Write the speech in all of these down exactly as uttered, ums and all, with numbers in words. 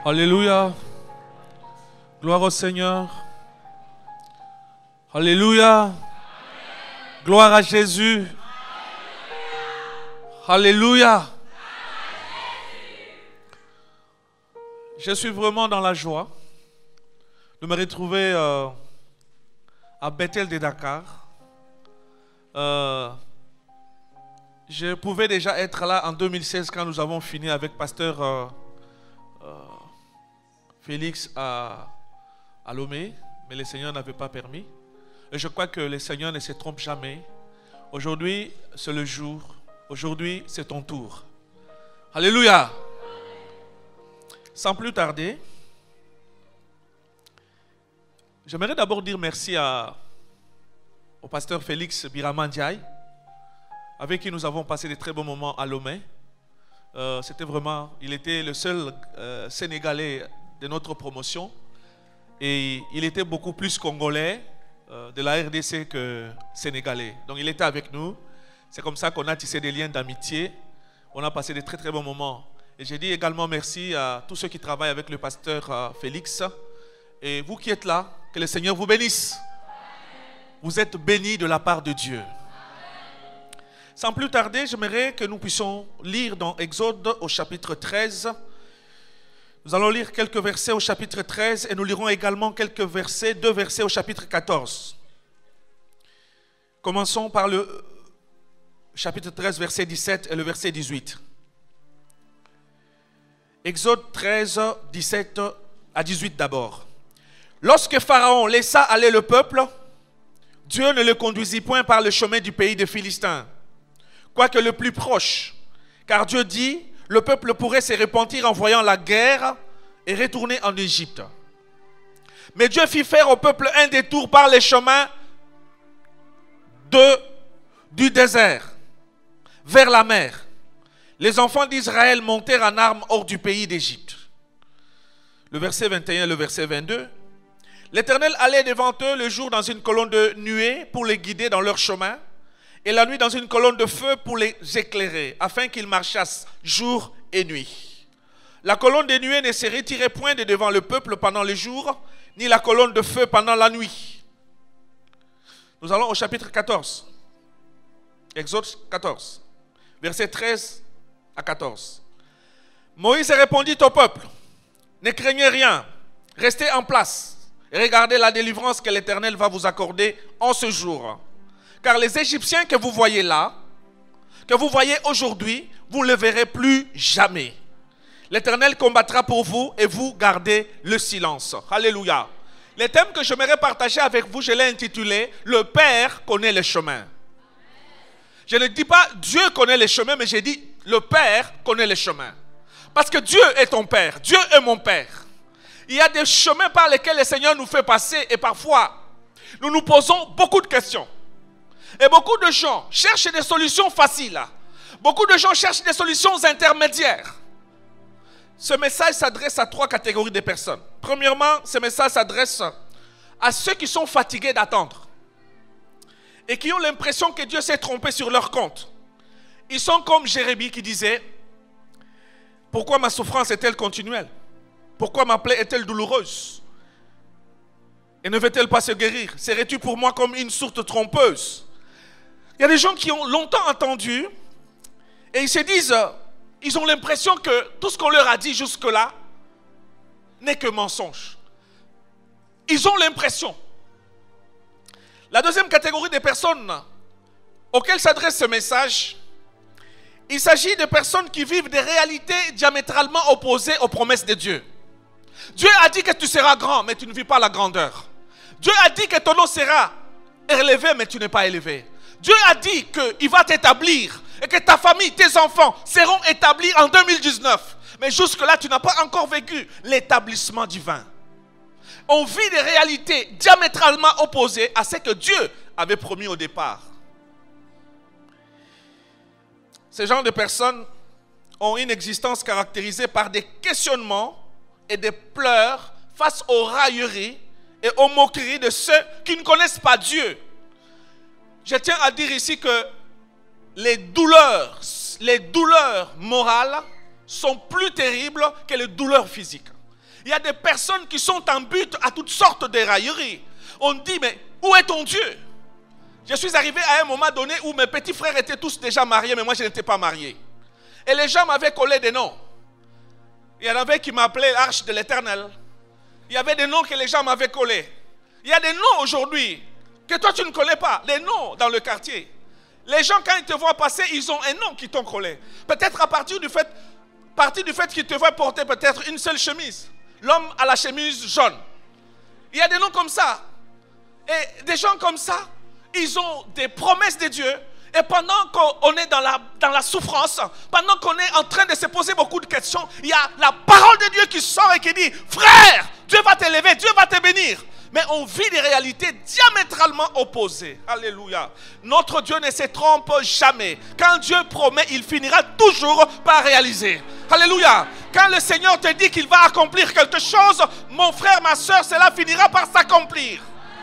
Alléluia. Gloire au Seigneur. Alléluia. Gloire à Jésus. Alléluia. Je suis vraiment dans la joie de me retrouver euh, à Bethel de Dakar. Euh, je pouvais déjà être là en deux mille seize quand nous avons fini avec pasteur euh, euh, Félix à, à Lomé, mais le Seigneur n'avait pas permis. Et je crois que le Seigneur ne se trompe jamais. Aujourd'hui, c'est le jour. Aujourd'hui, c'est ton tour. Alléluia. Sans plus tarder, j'aimerais d'abord dire merci à, au pasteur Félix Biramandiaï, avec qui nous avons passé de très bons moments à Lomé. Euh, C'était vraiment, il était le seul euh, Sénégalais de notre promotion. Et il était beaucoup plus congolais euh, de la R D C que sénégalais. Donc il était avec nous. C'est comme ça qu'on a tissé des liens d'amitié. On a passé de très très bons moments. Et j'ai dit également merci à tous ceux qui travaillent avec le pasteur euh, Félix. Et vous qui êtes là, que le Seigneur vous bénisse. Vous êtes bénis de la part de Dieu. Sans plus tarder, j'aimerais que nous puissions lire dans Exode au chapitre treize. Nous allons lire quelques versets au chapitre treize et nous lirons également quelques versets, deux versets au chapitre quatorze. Commençons par le chapitre treize, verset dix-sept et le verset dix-huit. Exode treize, dix-sept à dix-huit d'abord. Lorsque Pharaon laissa aller le peuple, Dieu ne le conduisit point par le chemin du pays des Philistins, quoique le plus proche, car Dieu dit, le peuple pourrait se repentir en voyant la guerre et retourner en Égypte. Mais Dieu fit faire au peuple un détour par les chemins de, du désert, vers la mer. Les enfants d'Israël montèrent en armes hors du pays d'Égypte. Le verset vingt et un et le verset vingt-deux. L'Éternel allait devant eux le jour dans une colonne de nuée pour les guider dans leur chemin, et la nuit dans une colonne de feu pour les éclairer, afin qu'ils marchassent jour et nuit. La colonne de nuée ne se retirait point de devant le peuple pendant le jour, ni la colonne de feu pendant la nuit. Nous allons au chapitre quatorze. Exode quatorze, versets treize à quatorze. Moïse répondit au peuple, ne craignez rien, restez en place et regardez la délivrance que l'Éternel va vous accorder en ce jour. Car les Égyptiens que vous voyez là, que vous voyez aujourd'hui, vous ne les verrez plus jamais. L'Éternel combattra pour vous et vous gardez le silence. Alléluia. Le thème que j'aimerais partager avec vous, je l'ai intitulé « Le Père connaît les chemins ». Je ne dis pas « Dieu connaît les chemins », mais j'ai dit « Le Père connaît les chemins ». Parce que Dieu est ton Père, Dieu est mon Père. Il y a des chemins par lesquels le Seigneur nous fait passer et parfois, nous nous posons beaucoup de questions. Et beaucoup de gens cherchent des solutions faciles. Beaucoup de gens cherchent des solutions intermédiaires. Ce message s'adresse à trois catégories de personnes. Premièrement, ce message s'adresse à ceux qui sont fatigués d'attendre et qui ont l'impression que Dieu s'est trompé sur leur compte. Ils sont comme Jérémie qui disait « Pourquoi ma souffrance est-elle continuelle? Pourquoi ma plaie est-elle douloureuse? Et ne veut-elle pas se guérir? Serais-tu pour moi comme une source trompeuse? » Il y a des gens qui ont longtemps entendu et ils se disent, ils ont l'impression que tout ce qu'on leur a dit jusque-là n'est que mensonge. Ils ont l'impression. La deuxième catégorie de personnes auxquelles s'adresse ce message, il s'agit de personnes qui vivent des réalités diamétralement opposées aux promesses de Dieu. Dieu a dit que tu seras grand, mais tu ne vis pas la grandeur. Dieu a dit que ton nom sera élevé, mais tu n'es pas élevé. Dieu a dit qu'il va t'établir et que ta famille, tes enfants seront établis en deux mille dix-neuf. Mais jusque-là, tu n'as pas encore vécu l'établissement divin. On vit des réalités diamétralement opposées à ce que Dieu avait promis au départ. Ces genres de personnes ont une existence caractérisée par des questionnements et des pleurs face aux railleries et aux moqueries de ceux qui ne connaissent pas Dieu. Je tiens à dire ici que les douleurs, les douleurs morales sont plus terribles que les douleurs physiques. Il y a des personnes qui sont en but à toutes sortes de railleries. On dit, mais où est ton Dieu? Je suis arrivé à un moment donné où mes petits frères étaient tous déjà mariés, mais moi je n'étais pas marié. Et les gens m'avaient collé des noms. Il y en avait qui m'appelaient l'Arche de l'Éternel. Il y avait des noms que les gens m'avaient collés. Il y a des noms aujourd'hui que toi tu ne connais pas, des noms dans le quartier. Les gens, quand ils te voient passer, ils ont un nom qui t'ont collé. Peut-être à partir du fait, partir du fait qu'ils te voient porter peut-être une seule chemise. L'homme à la chemise jaune. Il y a des noms comme ça. Et des gens comme ça, ils ont des promesses de Dieu. Et pendant qu'on est dans la, dans la souffrance, pendant qu'on est en train de se poser beaucoup de questions, il y a la parole de Dieu qui sort et qui dit, frère, Dieu va t'élever, Dieu va te bénir. Mais on vit des réalités diamétralement opposées. Alléluia. Notre Dieu ne se trompe jamais. Quand Dieu promet, il finira toujours par réaliser. Alléluia. Quand le Seigneur te dit qu'il va accomplir quelque chose, mon frère, ma soeur, cela finira par s'accomplir.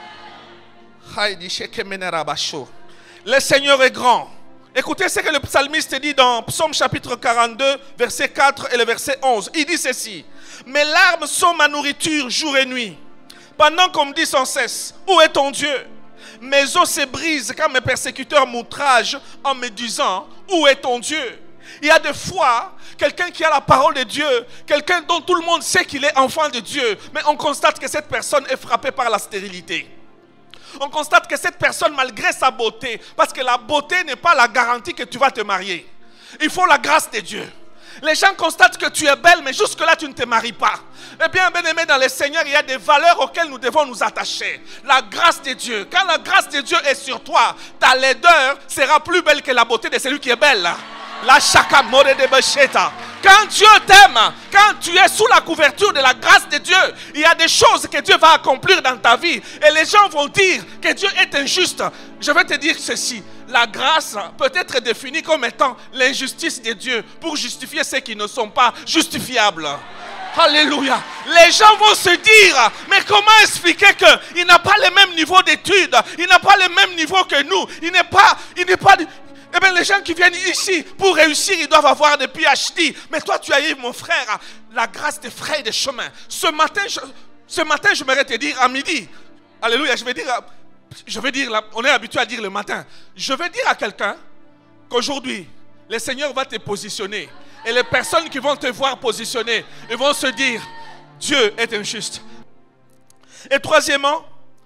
Le Seigneur est grand. Écoutez ce que le psalmiste dit dans Psaume chapitre quarante-deux, verset quatre et le verset onze. Il dit ceci. Mes larmes sont ma nourriture jour et nuit. Pendant qu'on me dit sans cesse, où est ton Dieu? Mes os se brisent quand mes persécuteurs m'outragent en me disant, où est ton Dieu? Il y a des fois, quelqu'un qui a la parole de Dieu, quelqu'un dont tout le monde sait qu'il est enfant de Dieu, mais on constate que cette personne est frappée par la stérilité. On constate que cette personne, malgré sa beauté, parce que la beauté n'est pas la garantie que tu vas te marier. Il faut la grâce de Dieu. Les gens constatent que tu es belle, mais jusque-là, tu ne te maries pas. Eh bien, bien-aimé dans le Seigneur, il y a des valeurs auxquelles nous devons nous attacher. La grâce de Dieu. Quand la grâce de Dieu est sur toi, ta laideur sera plus belle que la beauté de celui qui est belle. La chakamore de Becheta. Quand Dieu t'aime, quand tu es sous la couverture de la grâce de Dieu, il y a des choses que Dieu va accomplir dans ta vie. Et les gens vont dire que Dieu est injuste. Je vais te dire ceci. La grâce peut être définie comme étant l'injustice de Dieu pour justifier ceux qui ne sont pas justifiables. Alléluia. Les gens vont se dire, mais comment expliquer qu'il n'a pas le même niveau d'études, il n'a pas le même niveau que nous, il n'est pas... Il n'est pas Eh bien, les gens qui viennent ici pour réussir, ils doivent avoir des P H D. Mais toi, tu as eu, mon frère, la grâce des frères des chemins. Ce matin, je, ce matin, je m'aimerais te dire à midi. Alléluia, je vais dire, je vais dire, on est habitué à dire le matin. Je vais dire à quelqu'un qu'aujourd'hui, le Seigneur va te positionner. Et les personnes qui vont te voir positionner, ils vont se dire, Dieu est injuste. Et troisièmement,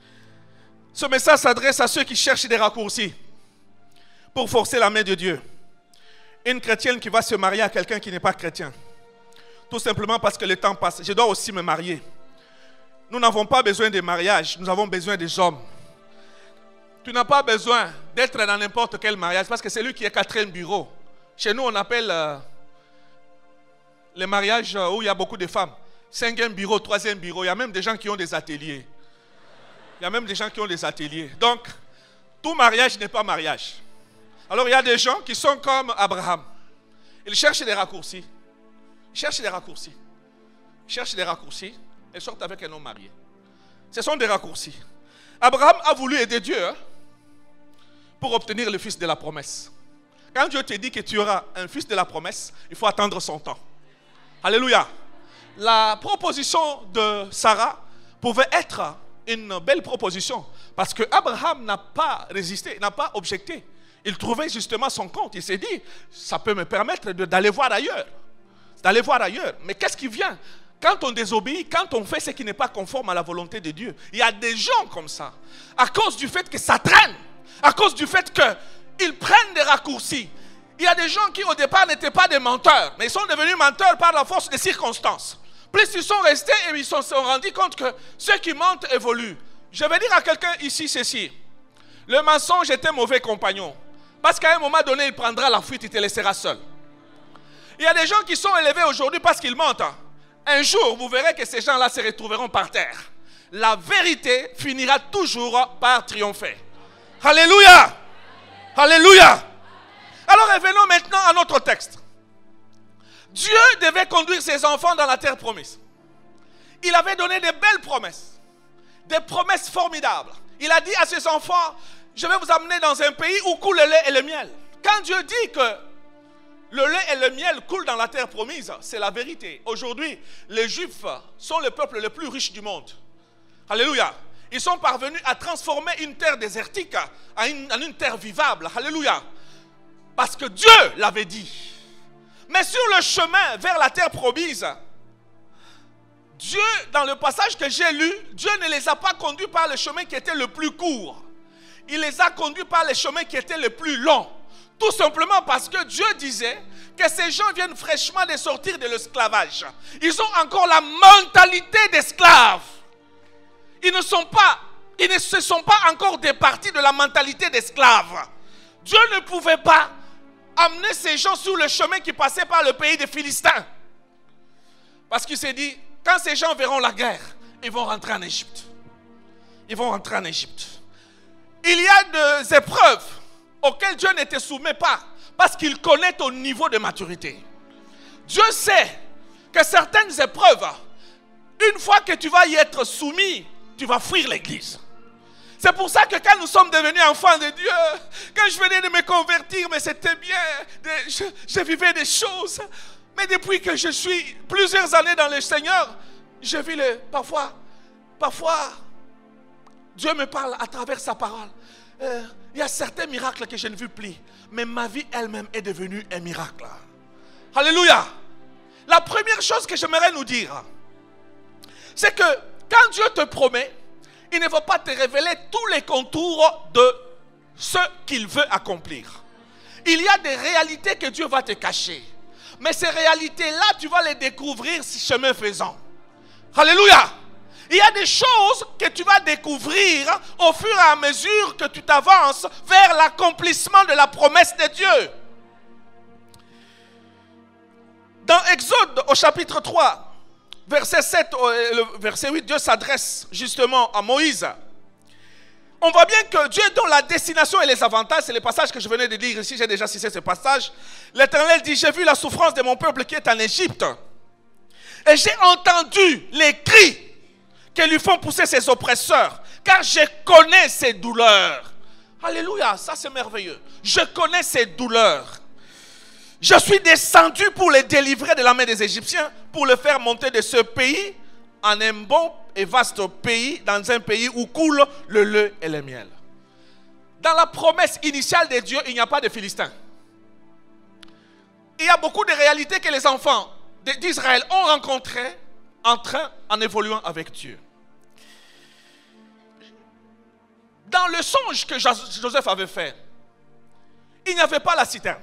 ce message s'adresse à ceux qui cherchent des raccourcis pour forcer la main de Dieu. Une chrétienne qui va se marier à quelqu'un qui n'est pas chrétien. Tout simplement parce que le temps passe. Je dois aussi me marier. Nous n'avons pas besoin de mariage, nous avons besoin des hommes. Tu n'as pas besoin d'être dans n'importe quel mariage parce que c'est lui qui est quatrième bureau. Chez nous, on appelle euh, les mariages où il y a beaucoup de femmes. Cinquième bureau, troisième bureau. Il y a même des gens qui ont des ateliers. Il y a même des gens qui ont des ateliers. Donc, tout mariage n'est pas mariage. Alors il y a des gens qui sont comme Abraham. Ils cherchent des raccourcis. Ils cherchent des raccourcis. Ils cherchent des raccourcis. Ils sortent avec un homme marié. Ce sont des raccourcis. Abraham a voulu aider Dieu hein, pour obtenir le fils de la promesse. Quand Dieu te dit que tu auras un fils de la promesse, il faut attendre son temps. Alléluia. La proposition de Sarah pouvait être une belle proposition parce que Abraham n'a pas résisté, n'a pas objecté. Il trouvait justement son compte. Il s'est dit, ça peut me permettre d'aller voir ailleurs. D'aller voir ailleurs. Mais qu'est-ce qui vient? Quand on désobéit, quand on fait ce qui n'est pas conforme à la volonté de Dieu, il y a des gens comme ça. À cause du fait que ça traîne, à cause du fait qu'ils prennent des raccourcis. Il y a des gens qui au départ n'étaient pas des menteurs, mais ils sont devenus menteurs par la force des circonstances. Plus ils sont restés et ils se sont rendus compte que ceux qui mentent évoluent. Je vais dire à quelqu'un ici ceci. Le mensonge est un mauvais compagnon. Parce qu'à un moment donné, il prendra la fuite, il te laissera seul. Il y a des gens qui sont élevés aujourd'hui parce qu'ils mentent. Un jour, vous verrez que ces gens-là se retrouveront par terre. La vérité finira toujours par triompher. Alléluia! Alléluia! Alors revenons maintenant à notre texte. Dieu devait conduire ses enfants dans la terre promise. Il avait donné de belles promesses. Des promesses formidables. Il a dit à ses enfants, je vais vous amener dans un pays où coule le lait et le miel. Quand Dieu dit que le lait et le miel coulent dans la terre promise. C'est la vérité. Aujourd'hui, les Juifs sont le peuple le plus riche du monde. Alléluia. Ils sont parvenus à transformer une terre désertique en une, en une terre vivable. Alléluia. Parce que Dieu l'avait dit. Mais sur le chemin vers la terre promise, Dieu, dans le passage que j'ai lu, Dieu ne les a pas conduits par le chemin qui était le plus court. Il les a conduits par les chemins qui étaient les plus longs. Tout simplement parce que Dieu disait que ces gens viennent fraîchement de sortir de l'esclavage. Ils ont encore la mentalité d'esclaves. Ils ne sont pas, ils ne se sont pas encore départis de la mentalité d'esclaves. Dieu ne pouvait pas amener ces gens sur le chemin qui passait par le pays des Philistins. Parce qu'il s'est dit, quand ces gens verront la guerre, ils vont rentrer en Égypte. Ils vont rentrer en Égypte. Il y a des épreuves auxquelles Dieu ne te soumet pas parce qu'il connaît ton niveau de maturité. Dieu sait que certaines épreuves, une fois que tu vas y être soumis, tu vas fuir l'église. C'est pour ça que quand nous sommes devenus enfants de Dieu, quand je venais de me convertir, mais c'était bien, je, je vivais des choses. Mais depuis que je suis plusieurs années dans le Seigneur, je vis le, parfois, parfois, Dieu me parle à travers sa parole. Euh, il y a certains miracles que je ne vis plus, mais ma vie elle-même est devenue un miracle. Alléluia. La première chose que j'aimerais nous dire, c'est que quand Dieu te promet, il ne va pas te révéler tous les contours de ce qu'il veut accomplir. Il y a des réalités que Dieu va te cacher. Mais ces réalités-là, tu vas les découvrir chemin faisant. Alléluia. Il y a des choses que tu vas découvrir au fur et à mesure que tu t'avances vers l'accomplissement de la promesse de Dieu. Dans Exode au chapitre trois, verset sept, verset huit, Dieu s'adresse justement à Moïse. On voit bien que Dieu donne la destination et les avantages. C'est le passage que je venais de lire ici. J'ai déjà cité ce passage. L'Éternel dit, j'ai vu la souffrance de mon peuple qui est en Égypte. Et j'ai entendu les cris que lui font pousser ses oppresseurs. Car je connais ses douleurs. Alléluia, ça c'est merveilleux. Je connais ses douleurs. Je suis descendu pour les délivrer de la main des Égyptiens, pour le faire monter de ce pays en un bon et vaste pays, dans un pays où coule le lait et le miel. Dans la promesse initiale de Dieu, il n'y a pas de Philistins. Il y a beaucoup de réalités que les enfants d'Israël ont rencontrées en train, en évoluant avec Dieu. Dans le songe que Joseph avait fait, il n'y avait pas la citerne.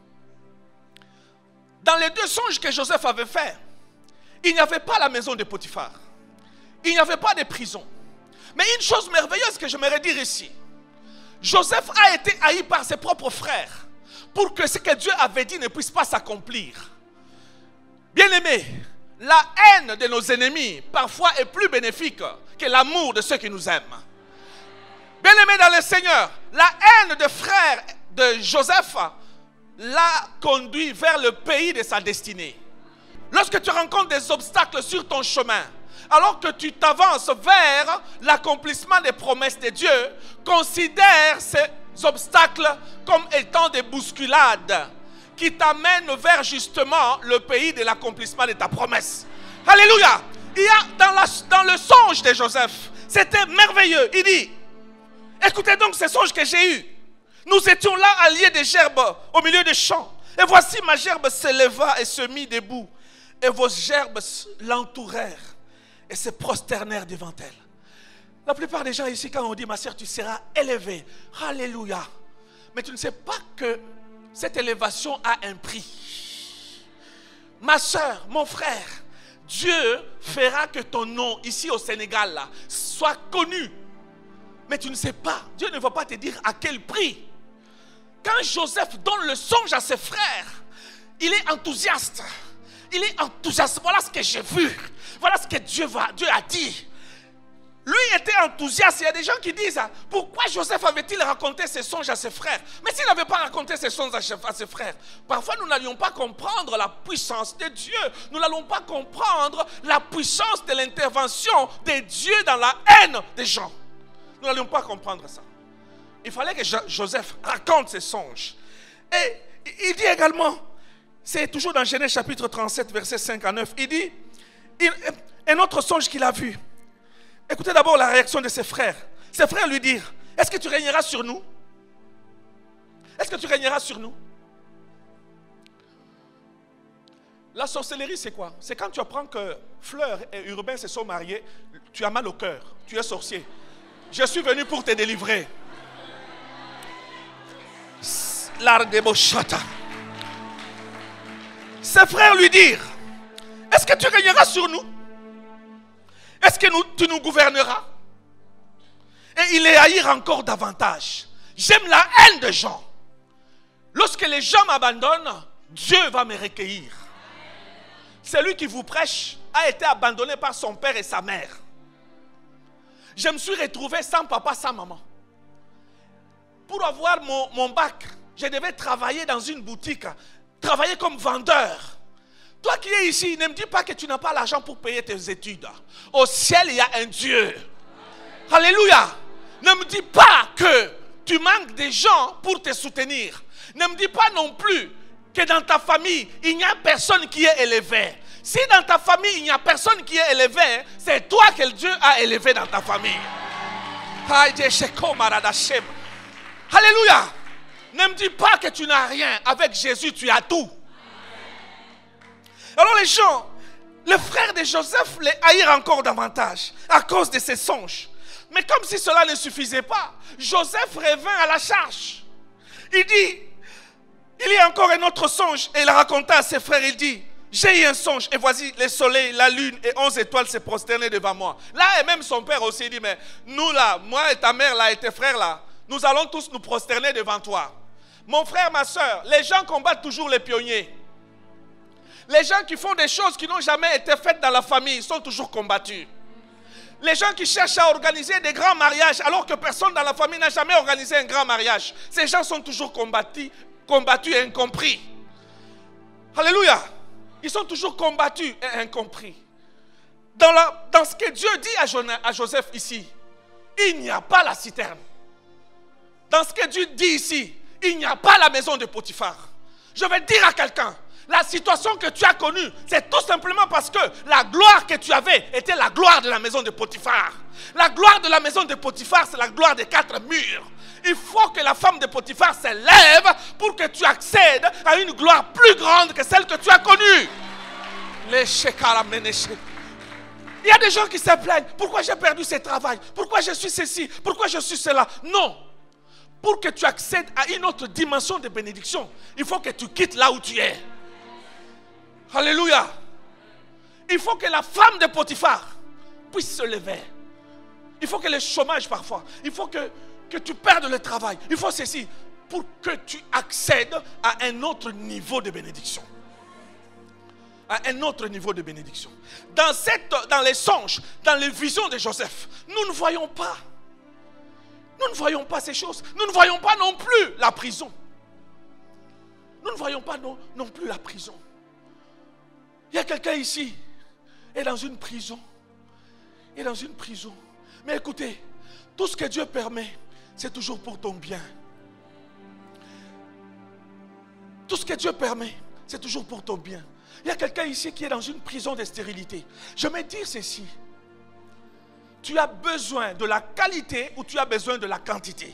Dans les deux songes que Joseph avait fait, il n'y avait pas la maison de Potiphar. Il n'y avait pas de prison. Mais une chose merveilleuse que j'aimerais dire ici, Joseph a été haï par ses propres frères pour que ce que Dieu avait dit ne puisse pas s'accomplir. Bien-aimés, la haine de nos ennemis parfois est plus bénéfique que l'amour de ceux qui nous aiment. Bien-aimés dans le Seigneur, la haine de frères de Joseph l'a conduit vers le pays de sa destinée. Lorsque tu rencontres des obstacles sur ton chemin, alors que tu t'avances vers l'accomplissement des promesses de Dieu, considère ces obstacles comme étant des bousculades qui t'amènent vers justement le pays de l'accomplissement de ta promesse. Alléluia. Il y a dans, la, dans le songe de Joseph, c'était merveilleux. Il dit, écoutez donc ce songe que j'ai eu. Nous étions là à lier des gerbes au milieu des champs. Et voici ma gerbe se leva et se mit debout. Et vos gerbes l'entourèrent et se prosternèrent devant elle. La plupart des gens ici, quand on dit, ma sœur, tu seras élevée. Alléluia. Mais tu ne sais pas que cette élévation a un prix. Ma sœur, mon frère, Dieu fera que ton nom, ici au Sénégal, là, soit connu. Mais tu ne sais pas, Dieu ne va pas te dire à quel prix. Quand Joseph donne le songe à ses frères, il est enthousiaste. Il est enthousiaste. Voilà ce que j'ai vu. Voilà ce que Dieu, va, Dieu a dit. Lui était enthousiaste. Il y a des gens qui disent, pourquoi Joseph avait-il raconté ses songes à ses frères? Mais s'il n'avait pas raconté ses songes à ses frères, parfois nous n'allions pas comprendre la puissance de Dieu. Nous n'allons pas comprendre la puissance de l'intervention de Dieu dans la haine des gens. Nous n'allions pas comprendre ça. Il fallait que Joseph raconte ses songes. Et il dit également c'est toujours dans Genèse chapitre trente-sept, verset cinq à neuf. Il dit, il, un autre songe qu'il a vu. Écoutez d'abord la réaction de ses frères. Ses frères lui dirent, est-ce que tu régneras sur nous? Est-ce que tu régneras sur nous? La sorcellerie, c'est quoi? C'est quand tu apprends que Fleur et Urbain se sont mariés, tu as mal au cœur, tu es sorcier. Je suis venu pour te délivrer. L'art de Bochata. Ses frères lui dirent, est-ce que tu régneras sur nous? Est-ce que nous, tu nous gouverneras? Et ils les haïrent encore davantage. J'aime la haine des gens. Lorsque les gens m'abandonnent, Dieu va me recueillir. Celui qui vous prêche a été abandonné par son père et sa mère. Je me suis retrouvé sans papa, sans maman. Pour avoir mon, mon bac, je devais travailler dans une boutique, travailler comme vendeur. Toi qui es ici, ne me dis pas que tu n'as pas l'argent pour payer tes études. Au ciel, il y a un Dieu. Alléluia. Ne me dis pas que tu manques des gens pour te soutenir. Ne me dis pas non plus que dans ta famille, il n'y a personne qui est élevé. Si dans ta famille, il n'y a personne qui est élevé, c'est toi que Dieu a élevé dans ta famille. Alléluia. Ne me dis pas que tu n'as rien. Avec Jésus, tu as tout. Alors les gens, les frères de Joseph les haïrent encore davantage à cause de ses songes. Mais comme si cela ne suffisait pas, Joseph revint à la charge. Il dit, il y a encore un autre songe. Et il raconta à ses frères, il dit, j'ai eu un songe et voici le soleil, la lune et onze étoiles se prosternaient devant moi. Là et même son père aussi dit, mais nous là, moi et ta mère là et tes frères là, nous allons tous nous prosterner devant toi. Mon frère, ma soeur, les gens combattent toujours les pionniers. Les gens qui font des choses qui n'ont jamais été faites dans la famille sont toujours combattus. Les gens qui cherchent à organiser des grands mariages alors que personne dans la famille n'a jamais organisé un grand mariage, ces gens sont toujours combattus, combattus et incompris. Alléluia. Ils sont toujours combattus et incompris. Dans, la, dans ce que Dieu dit à, Jonah, à Joseph ici, il n'y a pas la citerne. Dans ce que Dieu dit ici, il n'y a pas la maison de Potiphar. Je vais dire à quelqu'un, la situation que tu as connue, c'est tout simplement parce que la gloire que tu avais était la gloire de la maison de Potiphar. La gloire de la maison de Potiphar, c'est la gloire des quatre murs. Il faut que la femme de Potiphar s'élève pour que tu accèdes à une gloire plus grande que celle que tu as connue. Il y a des gens qui se plaignent. Pourquoi j'ai perdu ce travail? Pourquoi je suis ceci? Pourquoi je suis cela? Non. Pour que tu accèdes à une autre dimension de bénédiction, il faut que tu quittes là où tu es. Alléluia. Il faut que la femme de Potiphar puisse se lever. Il faut que le chômage parfois, il faut que, que tu perdes le travail. Il faut ceci pour que tu accèdes à un autre niveau de bénédiction. À un autre niveau de bénédiction. Dans, cette, dans les songes, dans les visions de Joseph, nous ne voyons pas. Nous ne voyons pas ces choses. Nous ne voyons pas non plus la prison. Nous ne voyons pas non, non plus la prison. Il y a quelqu'un ici, est dans une prison. Il est dans une prison. Mais écoutez, tout ce que Dieu permet, c'est toujours pour ton bien. Tout ce que Dieu permet, c'est toujours pour ton bien. Il y a quelqu'un ici qui est dans une prison de stérilité. Je vais dire ceci. Tu as besoin de la qualité ou tu as besoin de la quantité.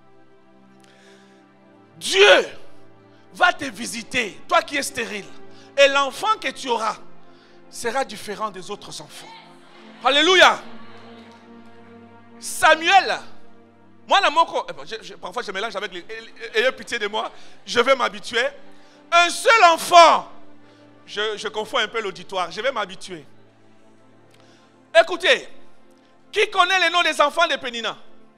Dieu va te visiter, toi qui es stérile. Et l'enfant que tu auras sera différent des autres enfants. Alléluia. Samuel, moi, la moko, je, je, parfois je mélange avec les... Ayez pitié de moi, je vais m'habituer. Un seul enfant, je, je confonds un peu l'auditoire, je vais m'habituer. Écoutez, qui connaît les noms des enfants de Pénina?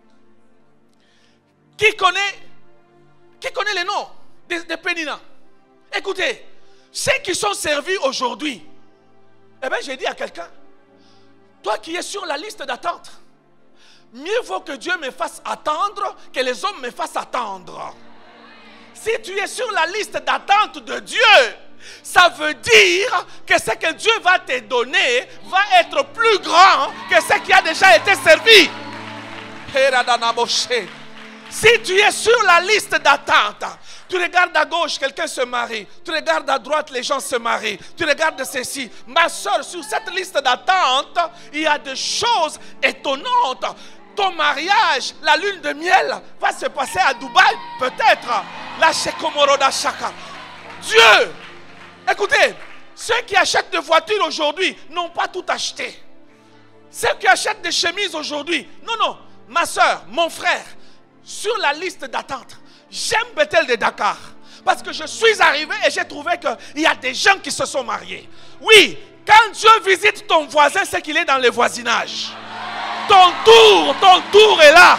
Qui connaît, qui connaît les noms de, de Pénina? Écoutez, ceux qui sont servis aujourd'hui, eh bien j'ai dit à quelqu'un, toi qui es sur la liste d'attente, mieux vaut que Dieu me fasse attendre que les hommes me fassent attendre. Si tu es sur la liste d'attente de Dieu, ça veut dire que ce que Dieu va te donner va être plus grand que ce qui a déjà été servi. Si tu es sur la liste d'attente, Tu regardes à gauche, quelqu'un se marie. Tu regardes à droite, les gens se marient. Tu regardes ceci. Ma soeur, sur cette liste d'attente, il y a des choses étonnantes. Ton mariage, la lune de miel, va se passer à Dubaï, peut-être. La Shekomoroda Shaka. Dieu, écoutez, ceux qui achètent des voitures aujourd'hui n'ont pas tout acheté. Ceux qui achètent des chemises aujourd'hui, non, non, ma soeur, mon frère, sur la liste d'attente, j'aime Bethel de Dakar. Parce que je suis arrivé et j'ai trouvé qu'il y a des gens qui se sont mariés. Oui, quand Dieu visite ton voisin, c'est qu'il est dans le voisinage. Ton tour, ton tour est là.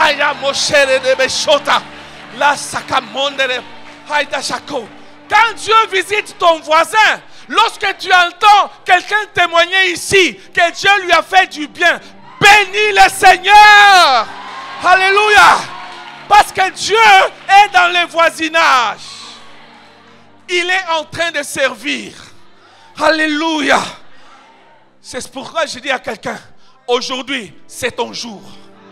Quand Dieu visite ton voisin, lorsque tu entends quelqu'un témoigner ici que Dieu lui a fait du bien, bénis le Seigneur. Alléluia. Parce que Dieu est dans le voisinage. Il est en train de servir. Alléluia. C'est pourquoi je dis à quelqu'un, aujourd'hui, c'est ton jour.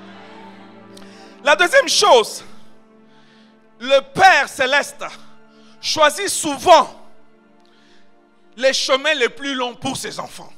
La deuxième chose, le Père Céleste choisit souvent les chemins les plus longs pour ses enfants.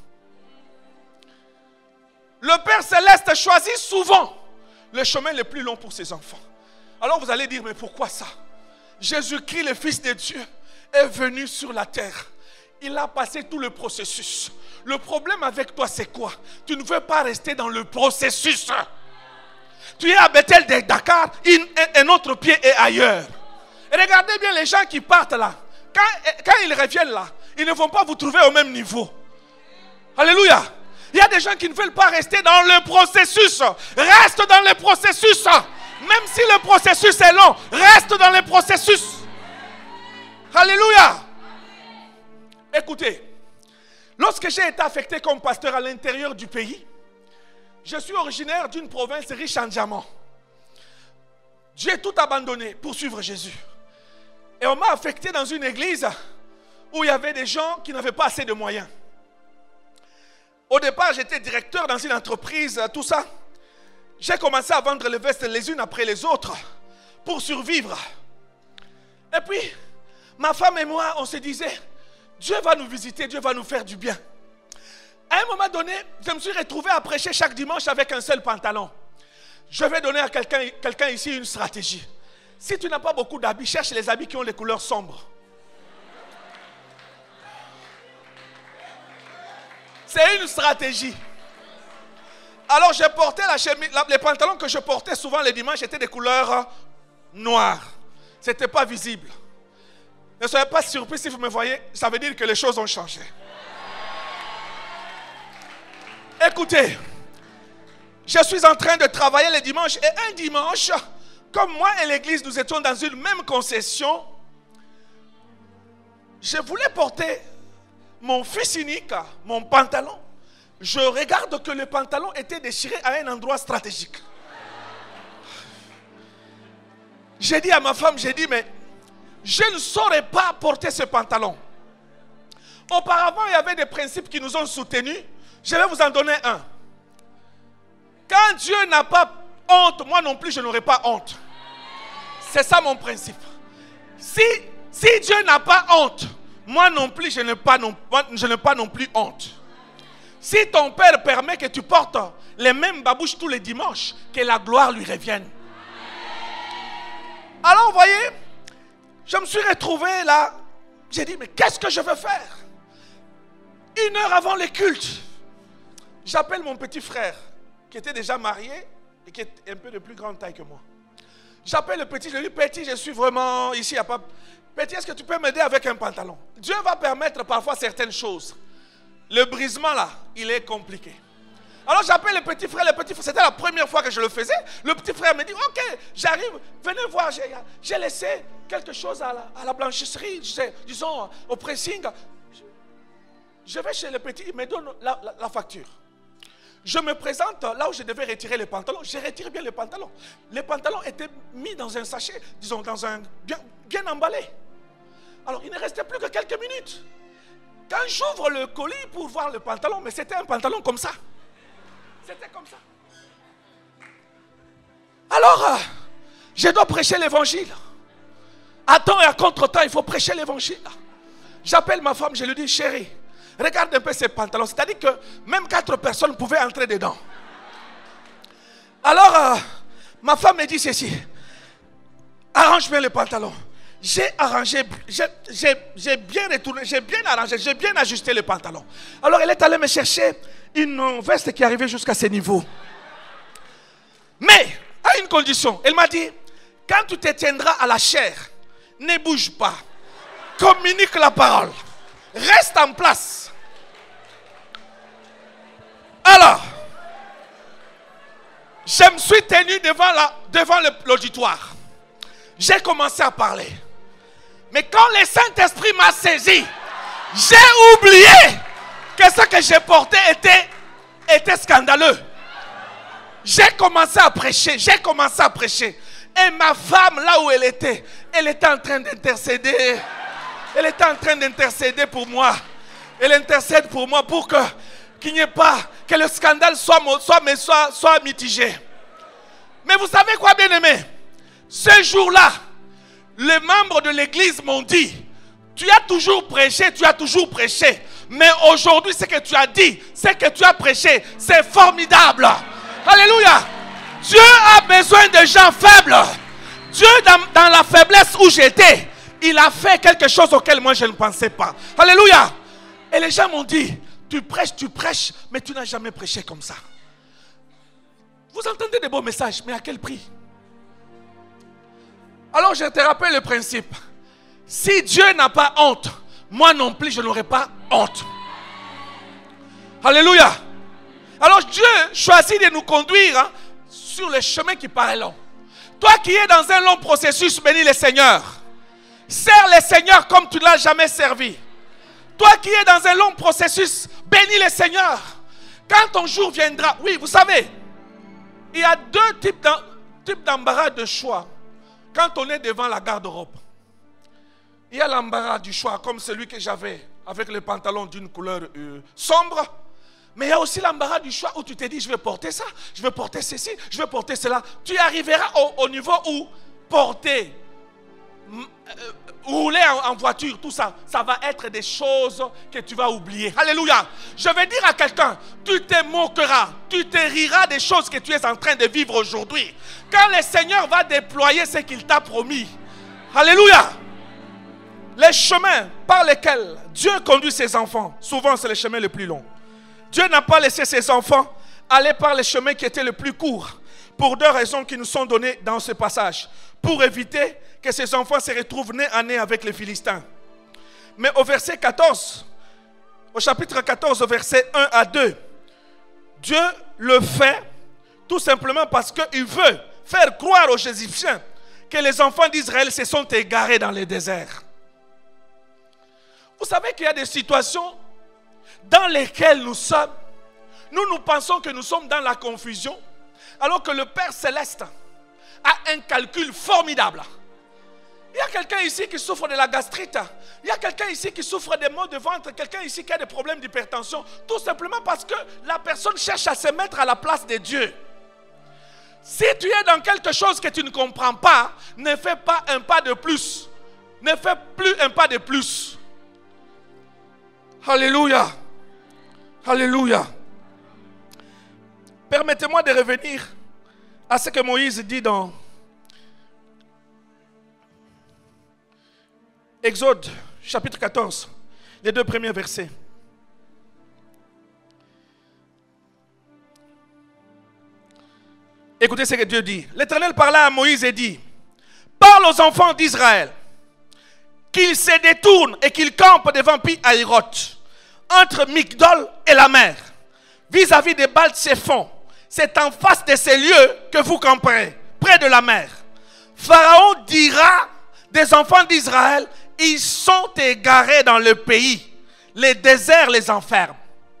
Le Père Céleste choisit souvent les chemins les plus longs pour ses enfants. Alors vous allez dire, mais pourquoi ça? Jésus-Christ, le Fils de Dieu, est venu sur la terre. Il a passé tout le processus. Le problème avec toi, c'est quoi? Tu ne veux pas rester dans le processus. Tu es à Bethel de Dakar, un autre pied est ailleurs. Et regardez bien les gens qui partent là. Quand, quand ils reviennent là, ils ne vont pas vous trouver au même niveau. Alléluia. Il y a des gens qui ne veulent pas rester dans le processus. Reste dans le processus. Même si le processus est long, reste dans le processus. Alléluia. Écoutez, lorsque j'ai été affecté comme pasteur à l'intérieur du pays, je suis originaire d'une province riche en diamants. J'ai tout abandonné pour suivre Jésus. Et on m'a affecté dans une église où il y avait des gens qui n'avaient pas assez de moyens. Au départ, j'étais directeur dans une entreprise, tout ça. J'ai commencé à vendre les vestes les unes après les autres pour survivre. Et puis, ma femme et moi, on se disait, Dieu va nous visiter, Dieu va nous faire du bien. À un moment donné, je me suis retrouvé à prêcher chaque dimanche avec un seul pantalon. Je vais donner à quelqu'un quelqu'un ici une stratégie. Si tu n'as pas beaucoup d'habits, cherche les habits qui ont les couleurs sombres. C'est une stratégie. Alors je portais la chemise, les pantalons que je portais souvent les dimanches étaient des couleurs noires. Ce n'était pas visible. Ne soyez pas surpris si vous me voyez, ça veut dire que les choses ont changé. Écoutez, je suis en train de travailler les dimanches et un dimanche, comme moi et l'église, nous étions dans une même concession. Je voulais porter mon fils unique, mon pantalon. Je regarde que le pantalon était déchiré à un endroit stratégique. J'ai dit à ma femme, j'ai dit, mais je ne saurais pas porter ce pantalon. Auparavant, il y avait des principes qui nous ont soutenus. Je vais vous en donner un. Quand Dieu n'a pas honte, moi non plus, je n'aurai pas honte. C'est ça mon principe. Si, si Dieu n'a pas honte, moi non plus, je n'ai pas, non, je n'ai pas non plus honte. Si ton père permet que tu portes les mêmes babouches tous les dimanches, que la gloire lui revienne. Alors, vous voyez, je me suis retrouvé là. J'ai dit, mais qu'est-ce que je veux faire? Une heure avant le culte, j'appelle mon petit frère, qui était déjà marié et qui est un peu de plus grande taille que moi. J'appelle le petit, je lui dis, petit, je suis vraiment ici à pas. Petit, est-ce que tu peux m'aider avec un pantalon? Dieu va permettre parfois certaines choses. Le brisement là, il est compliqué. Alors j'appelle le petit frère, le petit frère, c'était la première fois que je le faisais. Le petit frère me dit, ok, j'arrive, venez voir, j'ai laissé quelque chose à la, à la blanchisserie, disons au pressing. Je vais chez le petit, il me donne la, la, la facture. Je me présente là où je devais retirer les pantalons. Je retire bien les pantalons. Les pantalons étaient mis dans un sachet, disons dans un bien, bien emballé. Alors il ne restait plus que quelques minutes. Quand j'ouvre le colis pour voir le pantalon, mais c'était un pantalon comme ça. C'était comme ça. Alors, euh, je dois prêcher l'évangile. À temps et à contre-temps, il faut prêcher l'évangile. J'appelle ma femme, je lui dis, chérie, regarde un peu ces pantalons. C'est-à-dire que même quatre personnes pouvaient entrer dedans. Alors, euh, ma femme me dit ceci. Arrange bien les pantalons. J'ai arrangé, j'ai bien retourné, j'ai bien arrangé, j'ai bien ajusté les pantalons. Alors, elle est allée me chercher une veste qui arrivait jusqu'à ce niveau. Mais, à une condition, elle m'a dit, quand tu te tiendras à la chair, ne bouge pas. Communique la parole. Reste en place. Alors, je me suis tenu devant la, devant l'auditoire. J'ai commencé à parler. Mais quand le Saint-Esprit m'a saisi, j'ai oublié que ce que j'ai porté était, était scandaleux. J'ai commencé à prêcher, j'ai commencé à prêcher. Et ma femme, là où elle était, elle était en train d'intercéder. Elle était en train d'intercéder pour moi. Elle intercède pour moi pour que qu'il n'y ait pas, que le scandale soit, soit, soit, soit mitigé. Mais vous savez quoi, bien-aimé? Ce jour-là, les membres de l'église m'ont dit, tu as toujours prêché, tu as toujours prêché. Mais aujourd'hui, ce que tu as dit, ce que tu as prêché, c'est formidable. Alléluia. Dieu a besoin de gens faibles. Dieu, dans, dans la faiblesse où j'étais, il a fait quelque chose auquel moi je ne pensais pas. Alléluia. Et les gens m'ont dit, tu prêches, tu prêches, mais tu n'as jamais prêché comme ça. Vous entendez des beaux messages, mais à quel prix? Alors je te rappelle le principe. Si Dieu n'a pas honte, moi non plus je n'aurai pas honte. Alléluia. Alors Dieu choisit de nous conduire hein, sur le chemin qui paraît long. Toi qui es dans un long processus, bénis le Seigneur. Sers le Seigneur comme tu ne l'as jamais servi. Toi qui es dans un long processus, bénis le Seigneur. Quand ton jour viendra, oui, vous savez, il y a deux types d'embarras de choix. Quand on est devant la garde-robe, il y a l'embarras du choix, comme celui que j'avais, avec les pantalons d'une couleur euh, sombre. Mais il y a aussi l'embarras du choix où tu te dis, je vais porter ça, je vais porter ceci, je vais porter cela. Tu arriveras au, au niveau où porter, euh, rouler en, en voiture, tout ça, ça va être des choses que tu vas oublier. Alléluia. Je vais dire à quelqu'un, tu te moqueras, tu te riras des choses que tu es en train de vivre aujourd'hui. Quand le Seigneur va déployer ce qu'il t'a promis. Alléluia. Les chemins par lesquels Dieu conduit ses enfants, souvent c'est le chemin le plus long. Dieu n'a pas laissé ses enfants aller par les chemins qui étaient les plus courts, pour deux raisons qui nous sont données dans ce passage. Pour éviter que ses enfants se retrouvent nez à nez avec les Philistins. Mais au verset quatorze, au chapitre quatorze, au verset un à deux, Dieu le fait tout simplement parce qu'il veut faire croire aux Égyptiens que les enfants d'Israël se sont égarés dans le désert. Vous savez qu'il y a des situations dans lesquelles nous sommes, nous nous pensons que nous sommes dans la confusion, alors que le Père Céleste a un calcul formidable. Il y a quelqu'un ici qui souffre de la gastrite, il y a quelqu'un ici qui souffre des maux de ventre, quelqu'un ici qui a des problèmes d'hypertension, tout simplement parce que la personne cherche à se mettre à la place de Dieu. Si tu es dans quelque chose que tu ne comprends pas, ne fais pas un pas de plus. Ne fais plus un pas de plus. Alléluia. Alléluia. Permettez-moi de revenir à ce que Moïse dit dans Exode, chapitre quatorze, les deux premiers versets. Écoutez ce que Dieu dit. L'Éternel parla à Moïse et dit, parle aux enfants d'Israël qu'ils se détournent et qu'ils campent devant Pi-Hahiroth, entre Migdol et la mer, vis-à-vis de Baal-Tsephon. C'est en face de ces lieux que vous camperez, près de la mer. Pharaon dira des enfants d'Israël, ils sont égarés dans le pays. Les déserts les enferment.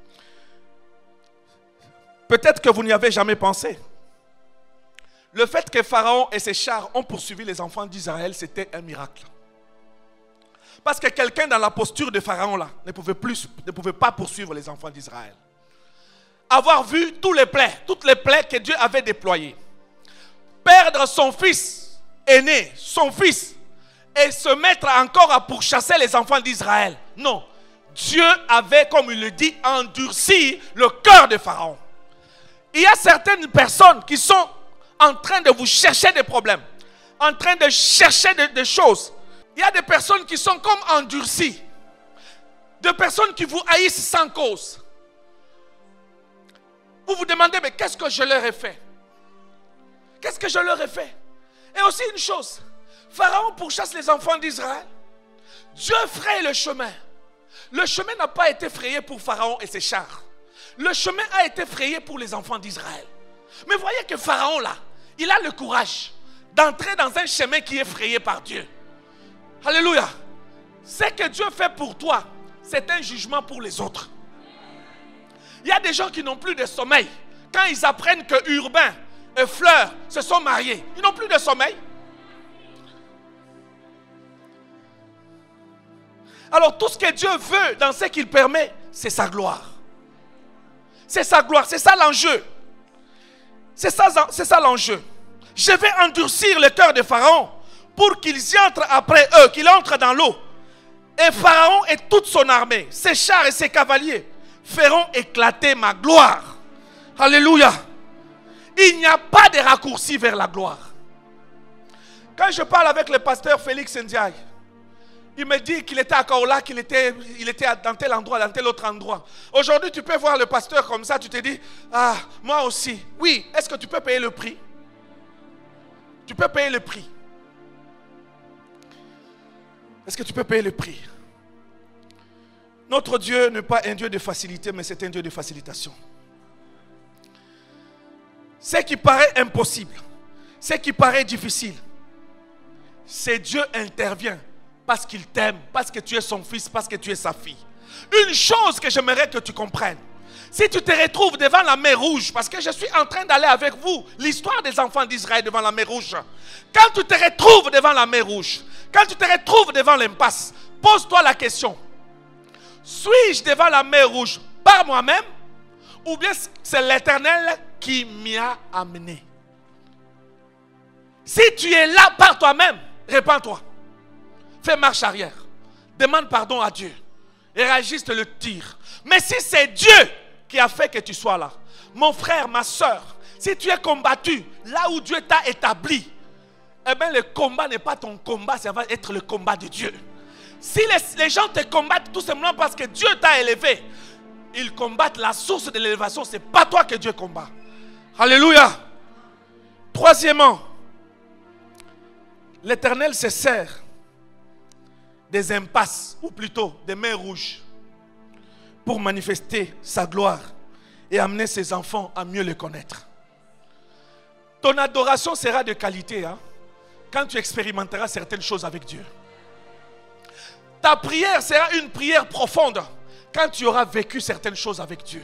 Peut-être que vous n'y avez jamais pensé. Le fait que Pharaon et ses chars ont poursuivi les enfants d'Israël, c'était un miracle. Parce que quelqu'un dans la posture de Pharaon là ne pouvait, plus, ne pouvait pas poursuivre les enfants d'Israël. Avoir vu tous les plaies, toutes les plaies que Dieu avait déployées. Perdre son fils aîné, son fils, et se mettre encore à pourchasser les enfants d'Israël. Non. Dieu avait, comme il le dit, endurci le cœur de Pharaon. Il y a certaines personnes qui sont en train de vous chercher des problèmes, en train de chercher des, des choses. Il y a des personnes qui sont comme endurcies, des personnes qui vous haïssent sans cause. Vous vous demandez, mais qu'est-ce que je leur ai fait? Qu'est-ce que je leur ai fait? Et aussi une chose, Pharaon pourchasse les enfants d'Israël. Dieu fraye le chemin. Le chemin n'a pas été frayé pour Pharaon et ses chars. Le chemin a été frayé pour les enfants d'Israël. Mais voyez que Pharaon là, il a le courage d'entrer dans un chemin qui est frayé par Dieu. Alléluia. Ce que Dieu fait pour toi, c'est un jugement pour les autres. Il y a des gens qui n'ont plus de sommeil. Quand ils apprennent que Urbain et Fleur se sont mariés, ils n'ont plus de sommeil. Alors tout ce que Dieu veut dans ce qu'il permet, c'est sa gloire. C'est sa gloire, c'est ça l'enjeu. C'est ça, c'est ça l'enjeu. Je vais endurcir le cœur de Pharaon pour qu'ils y entrent après eux, qu'ils entrent dans l'eau. Et Pharaon et toute son armée, ses chars et ses cavaliers feront éclater ma gloire. Alléluia. Il n'y a pas de raccourci vers la gloire. Quand je parle avec le pasteur Félix Ndiaye, il me dit qu'il était à Kaola, qu'il était, il était dans tel endroit, dans tel autre endroit. Aujourd'hui, tu peux voir le pasteur comme ça, tu te dis, ah, moi aussi. Oui, est-ce que tu peux payer le prix? Tu peux payer le prix. Est-ce que tu peux payer le prix? Notre Dieu n'est pas un Dieu de facilité, mais c'est un Dieu de facilitation. Ce qui paraît impossible, ce qui paraît difficile, c'est Dieu intervient. Parce qu'il t'aime, parce que tu es son fils, parce que tu es sa fille. Une chose que j'aimerais que tu comprennes. Si tu te retrouves devant la mer Rouge, parce que je suis en train d'aller avec vous, l'histoire des enfants d'Israël devant la mer Rouge. Quand tu te retrouves devant la mer Rouge, quand tu te retrouves devant l'impasse, pose-toi la question. Suis-je devant la mer Rouge par moi-même, ou bien c'est l'Éternel qui m'y a amené? Si tu es là par toi-même, répands-toi. Fais marche arrière. Demande pardon à Dieu. Et réagisse le tir. Mais si c'est Dieu qui a fait que tu sois là, mon frère, ma soeur, si tu es combattu là où Dieu t'a établi, eh bien le combat n'est pas ton combat, ça va être le combat de Dieu. Si les, les gens te combattent tout simplement parce que Dieu t'a élevé, ils combattent la source de l'élévation, ce n'est pas toi que Dieu combat. Alléluia. Troisièmement, l'Éternel se sert des impasses, ou plutôt des mers rouges, pour manifester sa gloire et amener ses enfants à mieux le connaître. Ton adoration sera de qualité hein, quand tu expérimenteras certaines choses avec Dieu. Ta prière sera une prière profonde quand tu auras vécu certaines choses avec Dieu.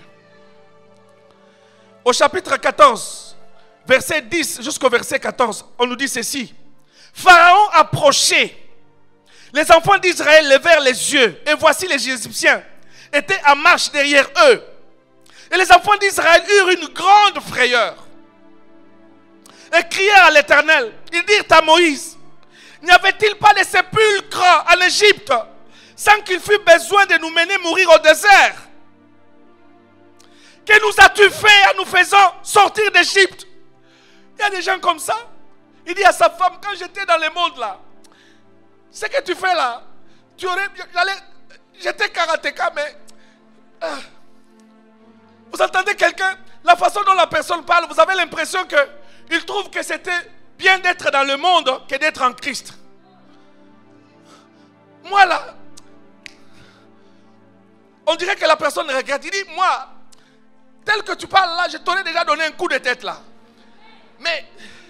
Au chapitre quatorze, verset dix jusqu'au verset quatorze, on nous dit ceci. Pharaon approchait. Les enfants d'Israël levèrent les yeux et voici les Égyptiens étaient en marche derrière eux. Et les enfants d'Israël eurent une grande frayeur et crièrent à l'Éternel. Ils dirent à Moïse, n'y avait-il pas de sépulcres en Égypte sans qu'il fût besoin de nous mener mourir au désert? Que nous as-tu fait en nous faisant sortir d'Égypte? Il y a des gens comme ça. Il dit à sa femme, quand j'étais dans le monde là, ce que tu fais là, tu aurais... J'étais karatéka, mais... Euh, vous entendez quelqu'un, la façon dont la personne parle, vous avez l'impression qu'il trouve que c'était bien d'être dans le monde que d'être en Christ. Moi là, on dirait que la personne regrette. Il dit, moi, tel que tu parles là, je t'aurais déjà donné un coup de tête là. Mais...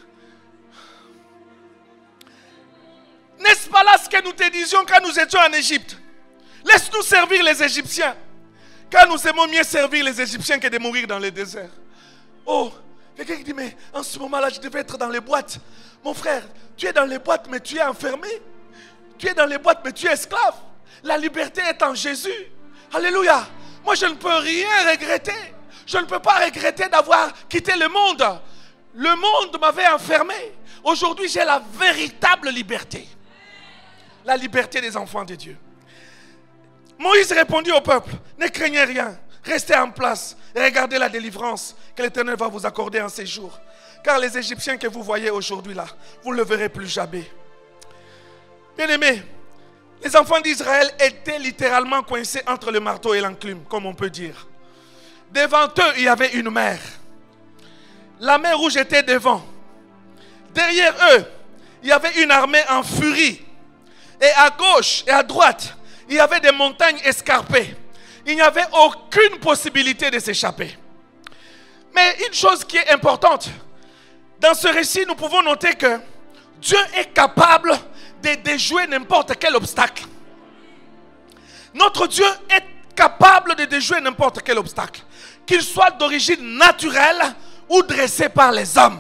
n'est-ce pas là ce que nous te disions quand nous étions en Égypte? Laisse-nous servir les Égyptiens. Car nous aimons mieux servir les Égyptiens que de mourir dans le désert. Oh, quelqu'un qui dit, mais en ce moment-là, je devais être dans les boîtes. Mon frère, tu es dans les boîtes, mais tu es enfermé. Tu es dans les boîtes, mais tu es esclave. La liberté est en Jésus. Alléluia. Moi, je ne peux rien regretter. Je ne peux pas regretter d'avoir quitté le monde. Le monde m'avait enfermé. Aujourd'hui, j'ai la véritable liberté. la liberté des enfants de Dieu. Moïse répondit au peuple, ne craignez rien, restez en place et regardez la délivrance que l'Éternel va vous accorder en ces jours. Car les Égyptiens que vous voyez aujourd'hui là, vous ne le verrez plus jamais. Bien-aimés, les enfants d'Israël étaient littéralement coincés entre le marteau et l'enclume, comme on peut dire. Devant eux, il y avait une mer. La mer Rouge était devant. Derrière eux, il y avait une armée en furie. Et à gauche et à droite, il y avait des montagnes escarpées. Il n'y avait aucune possibilité de s'échapper. Mais une chose qui est importante, dans ce récit, nous pouvons noter que Dieu est capable de déjouer n'importe quel obstacle. Notre Dieu est capable de déjouer n'importe quel obstacle, qu'il soit d'origine naturelle ou dressé par les hommes.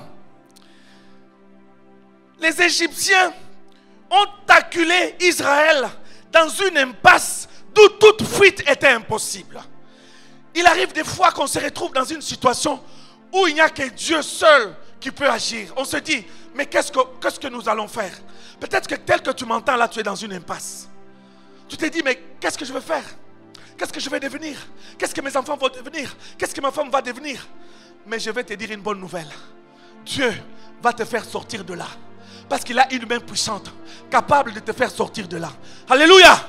Les Égyptiens ont acculé Israël dans une impasse d'où toute fuite était impossible. Il arrive des fois qu'on se retrouve dans une situation où il n'y a que Dieu seul qui peut agir. On se dit, mais qu'est-ce que, qu'est-ce que nous allons faire? Peut-être que tel que tu m'entends là, tu es dans une impasse. Tu te dis, mais qu'est-ce que je vais faire? Qu'est-ce que je vais devenir? Qu'est-ce que mes enfants vont devenir? Qu'est-ce que ma femme va devenir? Mais je vais te dire une bonne nouvelle. Dieu va te faire sortir de là. Parce qu'il a une main puissante, capable de te faire sortir de là. Alléluia!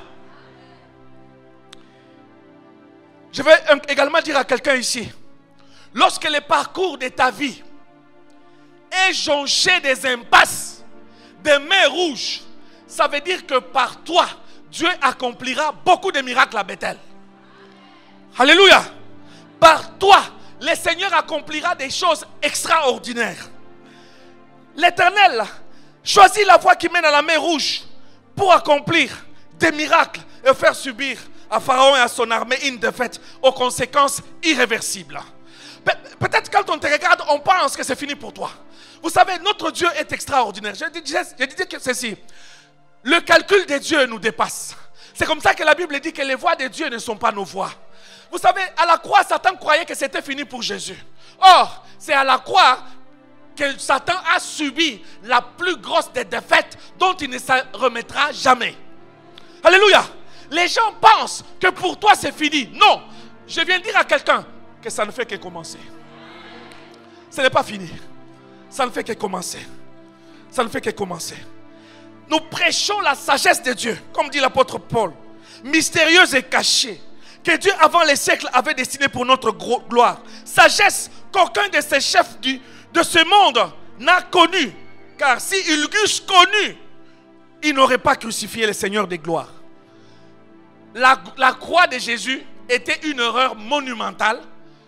Je vais également dire à quelqu'un ici, lorsque le parcours de ta vie est jonché des impasses, des mers rouges, ça veut dire que par toi, Dieu accomplira beaucoup de miracles à Bethel. Alléluia! Par toi, le Seigneur accomplira des choses extraordinaires. L'Éternel choisit la voie qui mène à la mer Rouge pour accomplir des miracles et faire subir à Pharaon et à son armée une défaite aux conséquences irréversibles. Pe- peut-être quand on te regarde, on pense que c'est fini pour toi. Vous savez, notre Dieu est extraordinaire. Je disais, je disais que ceci, le calcul de Dieu nous dépasse. C'est comme ça que la Bible dit que les voies de Dieu ne sont pas nos voies. Vous savez, à la croix, Satan croyait que c'était fini pour Jésus. Or, c'est à la croix que Satan a subi la plus grosse des défaites dont il ne s'en remettra jamais. Alléluia. Les gens pensent que pour toi c'est fini. Non. Je viens dire à quelqu'un que ça ne fait que commencer. Ce n'est pas fini. Ça ne fait que commencer. Ça ne fait que commencer. Nous prêchons la sagesse de Dieu, comme dit l'apôtre Paul, mystérieuse et cachée, que Dieu avant les siècles avait destinée pour notre gloire. Sagesse qu'aucun de ces chefs du de ce monde n'a connu, car s'ils eussent connu, ils n'auraient pas crucifié le Seigneur des gloires. La, la croix de Jésus était une erreur monumentale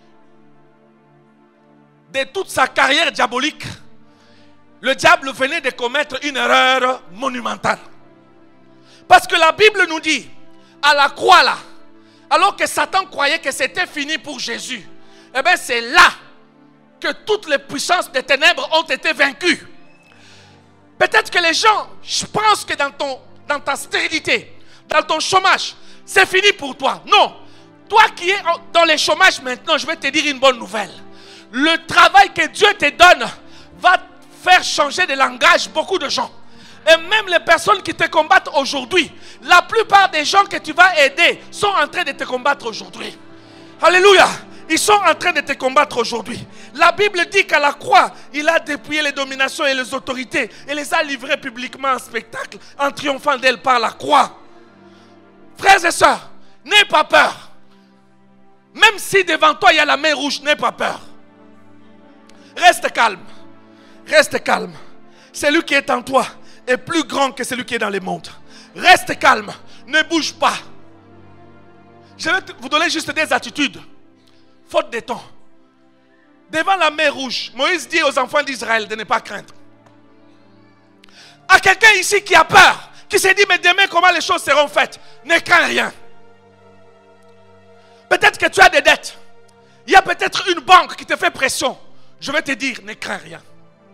de toute sa carrière diabolique. Le diable venait de commettre une erreur monumentale. Parce que la Bible nous dit, à la croix là, alors que Satan croyait que c'était fini pour Jésus, eh bien c'est là que toutes les puissances des ténèbres ont été vaincues. Peut-être que les gens pensent que dans, ton, dans ta stérilité, dans ton chômage, c'est fini pour toi. Non. Toi qui es dans le chômage maintenant, je vais te dire une bonne nouvelle. Le travail que Dieu te donne va faire changer de langage beaucoup de gens. Et même les personnes qui te combattent aujourd'hui, la plupart des gens que tu vas aider sont en train de te combattre aujourd'hui. Alléluia. Ils sont en train de te combattre aujourd'hui. La Bible dit qu'à la croix, il a dépouillé les dominations et les autorités et les a livrées publiquement en spectacle en triomphant d'elles par la croix. Frères et sœurs, n'aie pas peur. Même si devant toi il y a la mer rouge, n'aie pas peur. Reste calme. Reste calme. Celui qui est en toi est plus grand que celui qui est dans le monde. Reste calme. Ne bouge pas. Je vais vous donner juste des attitudes. Faute de temps. Devant la mer rouge, Moïse dit aux enfants d'Israël de ne pas craindre. À quelqu'un ici qui a peur, qui s'est dit mais demain comment les choses seront faites, ne crains rien. Peut-être que tu as des dettes. Il y a peut-être une banque qui te fait pression. Je vais te dire, ne crains rien.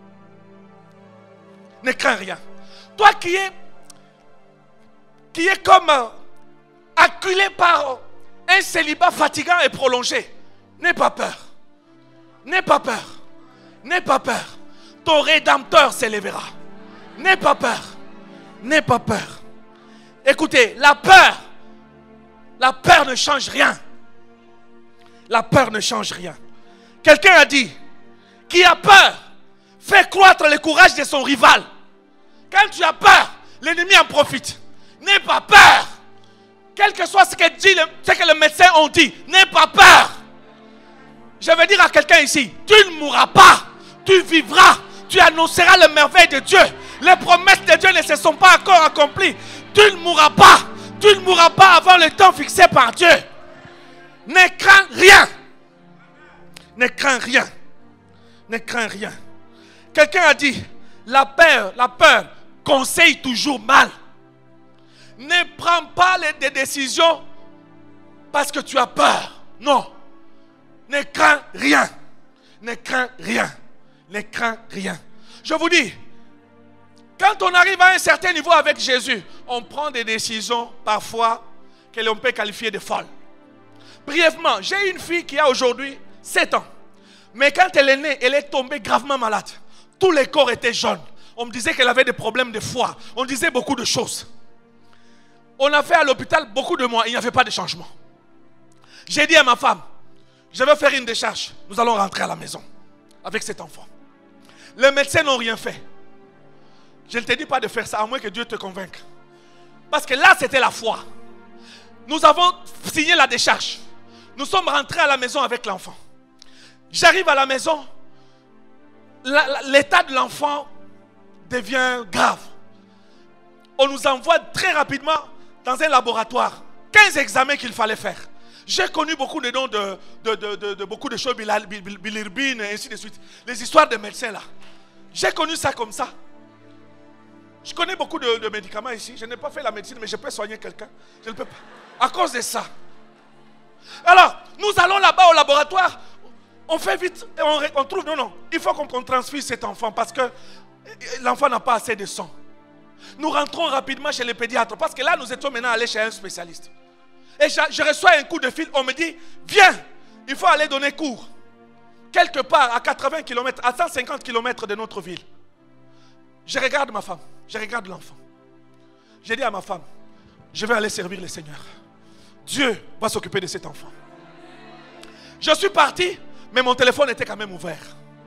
Ne crains rien. Toi qui es, qui est comme euh, acculé par un célibat fatigant et prolongé, n'aie pas peur. N'aie pas peur. N'aie pas peur. Ton rédempteur s'élèvera. N'aie pas peur. N'aie pas peur. Écoutez, la peur, la peur ne change rien. La peur ne change rien. Quelqu'un a dit, qui a peur fait croître le courage de son rival. Quand tu as peur, l'ennemi en profite. N'aie pas peur. Quel que soit ce que, dit le, ce que les médecins ont dit, n'aie pas peur. Je veux dire à quelqu'un ici, tu ne mourras pas, tu vivras, tu annonceras les merveilles de Dieu. Les promesses de Dieu ne se sont pas encore accomplies. Tu ne mourras pas, tu ne mourras pas avant le temps fixé par Dieu. Ne crains rien. Ne crains rien. Ne crains rien. Quelqu'un a dit, la peur, la peur conseille toujours mal. Ne prends pas les, des décisions parce que tu as peur. Non. Ne crains rien. Ne crains rien. Ne crains rien. Je vous dis, quand on arrive à un certain niveau avec Jésus, on prend des décisions parfois que l'on peut qualifier de folles. Brièvement, j'ai une fille qui a aujourd'hui sept ans. Mais quand elle est née, elle est tombée gravement malade. Tous les corps étaient jaunes. On me disait qu'elle avait des problèmes de foie. On disait beaucoup de choses. On a fait à l'hôpital beaucoup de mois. Il n'y avait pas de changement. J'ai dit à ma femme, je vais faire une décharge. Nous allons rentrer à la maison avec cet enfant. Les médecins n'ont rien fait. Je ne te dis pas de faire ça, à moins que Dieu te convainque. Parce que là, c'était la foi. Nous avons signé la décharge. Nous sommes rentrés à la maison avec l'enfant. J'arrive à la maison. L'état de l'enfant devient grave. On nous envoie très rapidement dans un laboratoire. quinze examens qu'il fallait faire. J'ai connu beaucoup de noms de, de, de, de, de beaucoup de choses, bilirubine et ainsi de suite. Les histoires de médecins là. J'ai connu ça comme ça. Je connais beaucoup de, de médicaments ici. Je n'ai pas fait la médecine, mais je peux soigner quelqu'un. Je ne peux pas. À cause de ça. Alors, nous allons là-bas au laboratoire. On fait vite. Et on, on trouve, non, non. Il faut qu'on transfuse cet enfant parce que l'enfant n'a pas assez de sang. Nous rentrons rapidement chez les pédiatres. Parce que là, nous étions maintenant allés chez un spécialiste. Et je, je reçois un coup de fil. On me dit, viens, il faut aller donner cours. Quelque part à quatre-vingts kilomètres, à cent cinquante kilomètres de notre ville. Je regarde ma femme. Je regarde l'enfant. J'ai dit à ma femme, je vais aller servir le Seigneur. Dieu va s'occuper de cet enfant. Je suis parti, mais mon téléphone était quand même ouvert.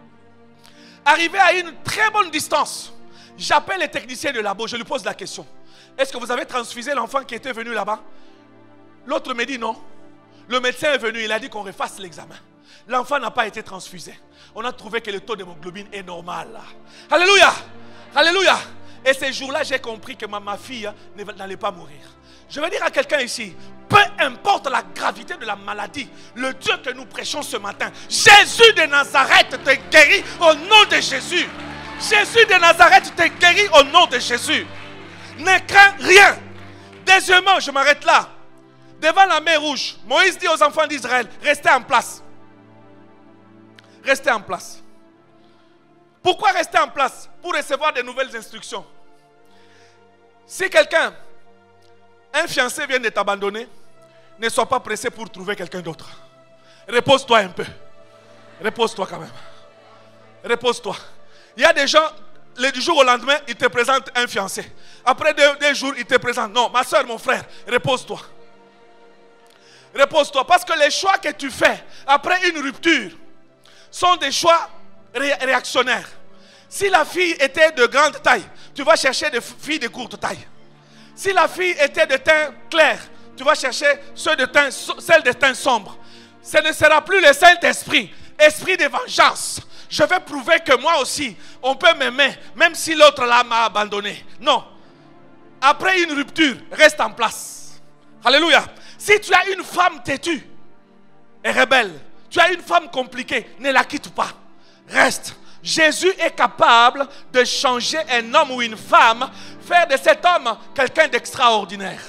Arrivé à une très bonne distance, j'appelle le technicien de labo, je lui pose la question. Est-ce que vous avez transfusé l'enfant qui était venu là-bas? L'autre me dit non. Le médecin est venu, il a dit qu'on refasse l'examen. L'enfant n'a pas été transfusé. On a trouvé que le taux d'hémoglobine est normal. Alléluia! Alléluia! Et ces jours-là, j'ai compris que ma, ma fille n'allait pas mourir. Je veux dire à quelqu'un ici, peu importe la gravité de la maladie, le Dieu que nous prêchons ce matin, Jésus de Nazareth te guérit au nom de Jésus. Jésus de Nazareth te guérit au nom de Jésus. Ne crains rien. Deuxièmement, je m'arrête là. Devant la mer Rouge, Moïse dit aux enfants d'Israël, restez en place. Restez en place. Pourquoi rester en place? Pour recevoir de nouvelles instructions. Si quelqu'un, un fiancé vient de t'abandonner, ne sois pas pressé pour trouver quelqu'un d'autre. Repose-toi un peu. Repose-toi quand même. Repose-toi. Il y a des gens, le, du jour au lendemain, ils te présentent un fiancé. Après deux, deux jours, ils te présentent. Non, ma soeur, mon frère, repose-toi. Repose-toi. Parce que les choix que tu fais après une rupture sont des choix ré réactionnaires. Si la fille était de grande taille, tu vas chercher des filles de courte taille. Si la fille était de teint clair, tu vas chercher ceux de teint, celles de teint sombre. Ce ne sera plus le Saint-Esprit, esprit de vengeance. Je vais prouver que moi aussi, on peut m'aimer, même si l'autre là m'a abandonné. Non. Après une rupture, reste en place. Alléluia. Si tu as une femme têtue et rebelle, tu as une femme compliquée, ne la quitte pas. Reste. Jésus est capable de changer un homme ou une femme, faire de cet homme quelqu'un d'extraordinaire.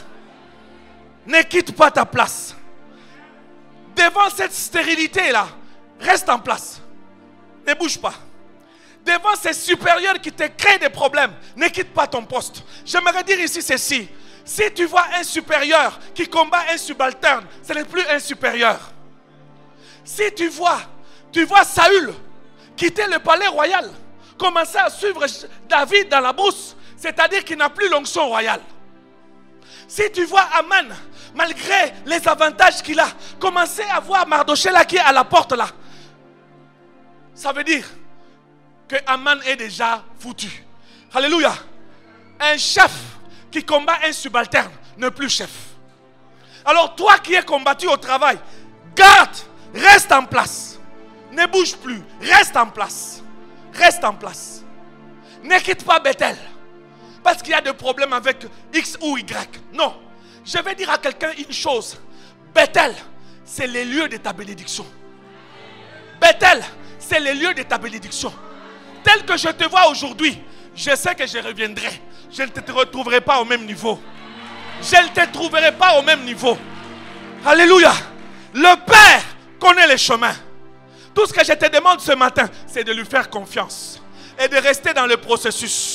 Ne quitte pas ta place. Devant cette stérilité-là, reste en place. Ne bouge pas. Devant ces supérieurs qui te créent des problèmes, ne quitte pas ton poste. J'aimerais dire ici ceci. Si tu vois un supérieur qui combat un subalterne, ce n'est plus un supérieur. Si tu vois, tu vois Saül quitter le palais royal, commencer à suivre David dans la brousse, c'est-à-dire qu'il n'a plus l'onction royale. Si tu vois Aman, malgré les avantages qu'il a, commencer à voir Mardochée là qui est à la porte là, ça veut dire que Aman est déjà foutu. Alléluia. Un chef qui combat un subalterne n'est plus chef. Alors toi qui es combattu au travail, garde, reste en place. Ne bouge plus, reste en place. Reste en place. Ne quitte pas Bethel. Parce qu'il y a des problèmes avec X ou Y. Non. Je vais dire à quelqu'un une chose. Bethel, c'est les lieux de ta bénédiction. Bethel, c'est les lieux de ta bénédiction. Tel que je te vois aujourd'hui, je sais que je reviendrai. Je ne te retrouverai pas au même niveau. Je ne te trouverai pas au même niveau. Alléluia. Le Père connaît les chemins. Tout ce que je te demande ce matin, c'est de lui faire confiance et de rester dans le processus.